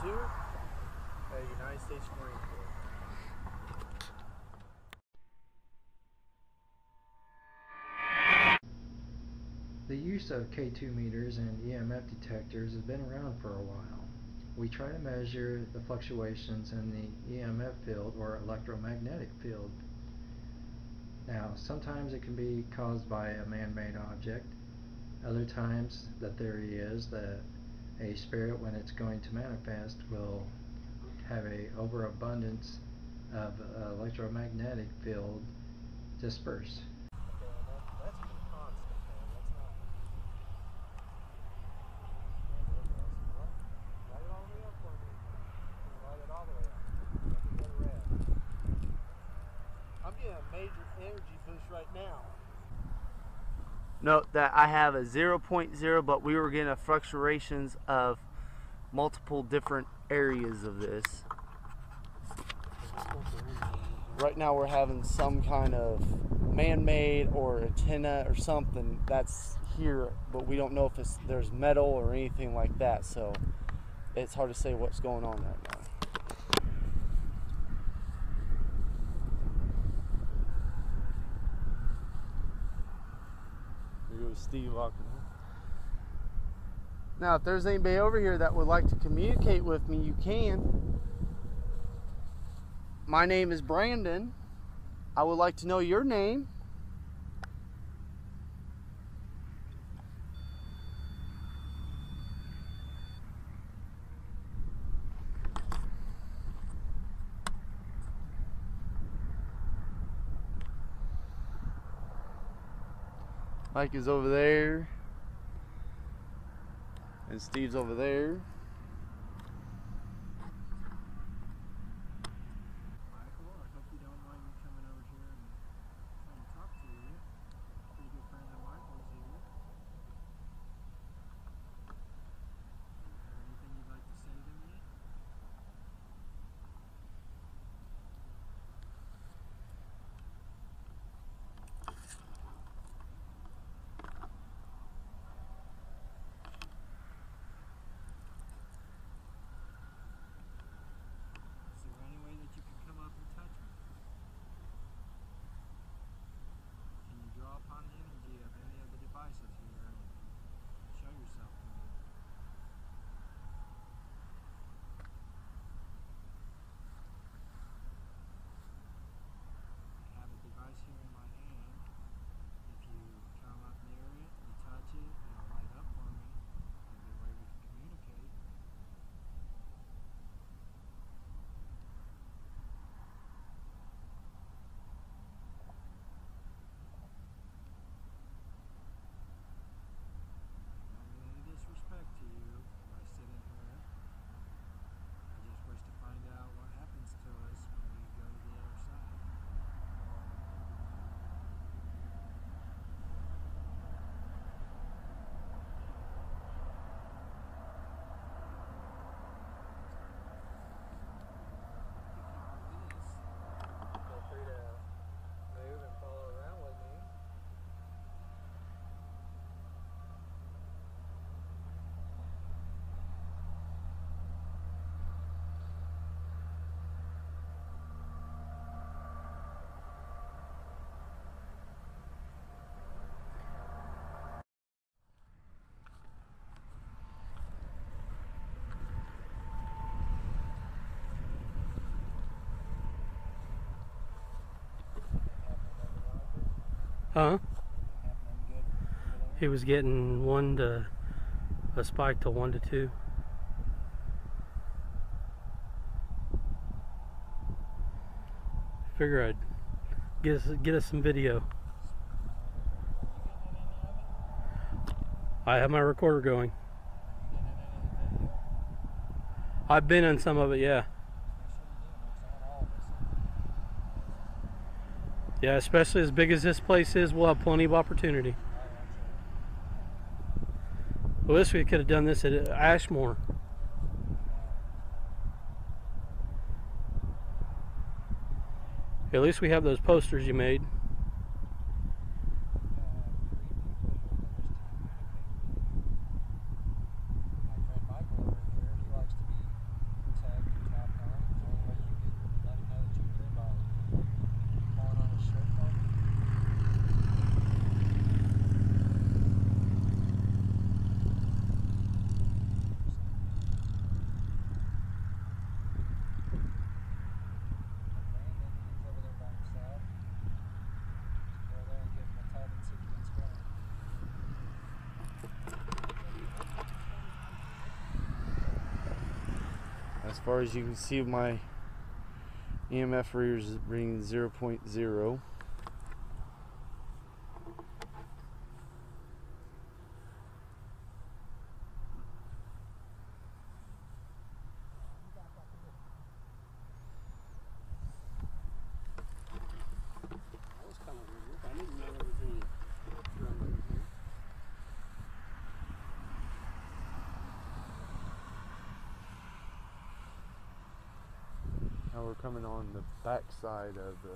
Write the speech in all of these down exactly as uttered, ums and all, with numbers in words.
two at United States Marine Corps. The use of K two meters and E M F detectors has been around for a while. We try to measure the fluctuations in the E M F field or electromagnetic field. Now, sometimes it can be caused by a man-made object. Other times, the theory is that a spirit, when it's going to manifest, will have a overabundance of uh, electromagnetic field dispersed. I'm getting a major energy boost right now. Note that I have a zero point zero, but we were getting fluctuations of multiple different areas of this. Right now we're having some kind of man-made or antenna or something that's here, but we don't know if it's, there's metal or anything like that, so it's hard to say what's going on right now. There goes Steve walking. Now, if there's anybody over here that would like to communicate with me, you can. My name is Brandon. I would like to know your name. Mike is over there, and Steve's over there. Michael, I hope you don't mind me coming over here and trying to talk to you. Pretty good friend of Michael's here. Is there anything you'd like to say to me? Is there any way that you could come up and touch me? Can you draw upon the energy of any of the devices here and show yourself to me? I have a device here in my hand. If you come up near it, you touch it, it'll light up for me. Maybe a way we can communicate. I don't mean any disrespect to you by sitting here. I just wish to find out what happens to us when we go to the other side. Feel free to move and follow around with me. Huh? Happening good over there? He was getting one to a spike to one to two. Figure I'd get us get us some video. I have my recorder going. I've been in some of it, yeah. Yeah, especially as big as this place is, we'll have plenty of opportunity. Well, this we could have done this at Ashmore. At least we have those posters you made. far as you can see, my E M F reader is reading zero point zero. That was kind of weird. I didn't know there was any drum over here. Now we're coming on the back side of the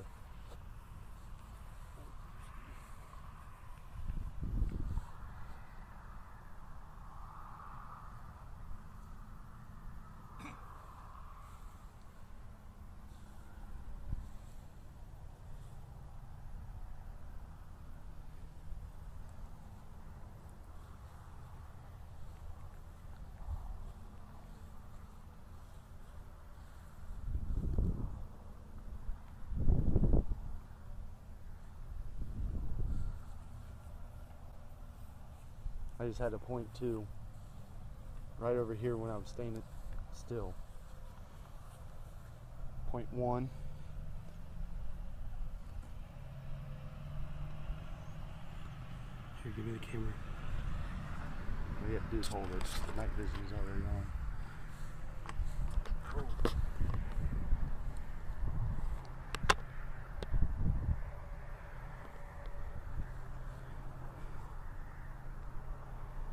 I just had a point two right over here when I was staying still. Point one. Here, give me the camera. All you have to do is hold it. Night vision is already on.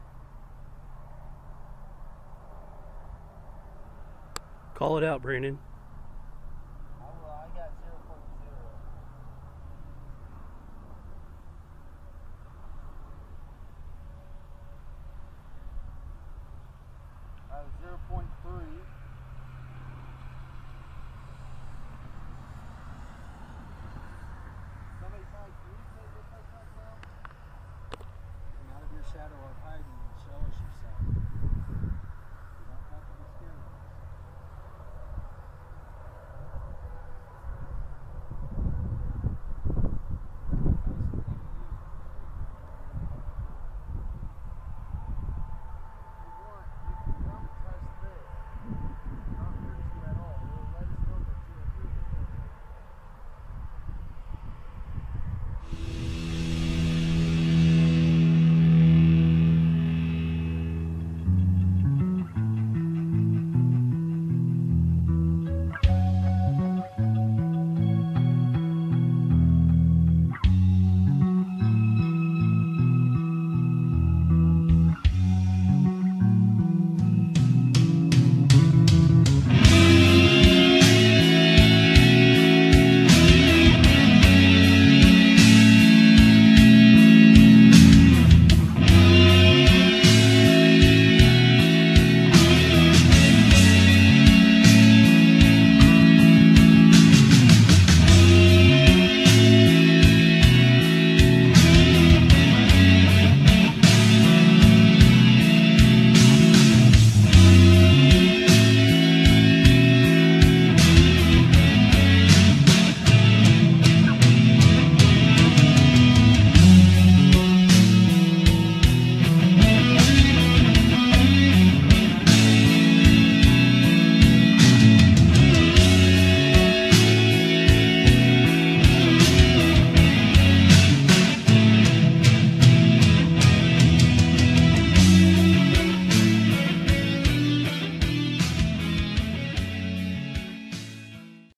Call it out, Brandon.